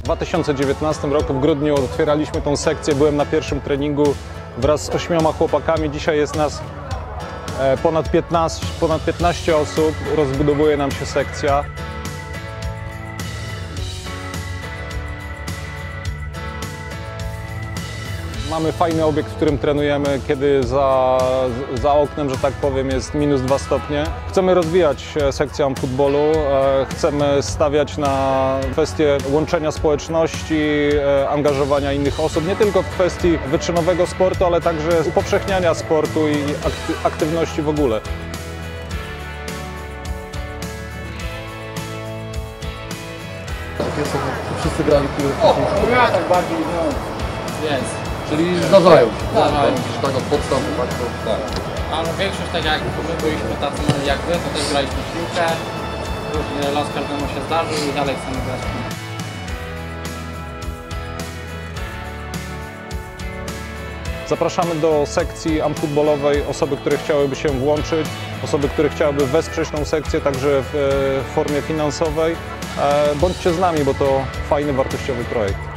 2019 roku w grudniu otwieraliśmy tą sekcję, byłem na pierwszym treningu wraz z 8 chłopakami. Dzisiaj jest nas ponad 15 osób, rozbudowuje nam się sekcja. Mamy fajny obiekt, w którym trenujemy, kiedy za oknem, że tak powiem, jest -2 stopnie. Chcemy rozwijać sekcję amfutbolu, chcemy stawiać na kwestię łączenia społeczności, angażowania innych osób, nie tylko w kwestii wyczynowego sportu, ale także upowszechniania sportu i aktywności w ogóle. Wszyscy grali w piłkę. Ja tak bardziej, no, jest. Czyli zdarzają się. Zdarzają. Tak od podstaw, tak to tak. Ale większość, tak jak my byliśmy tacy jak wy, to też graliśmy w piłkę. Różnie los każdemu się zdarzył i dalej chcemy grać w piłkę. Zapraszamy do sekcji amfutbolowej osoby, które chciałyby się włączyć, osoby, które chciałyby wesprzeć tą sekcję także w formie finansowej. Bądźcie z nami, bo to fajny, wartościowy projekt.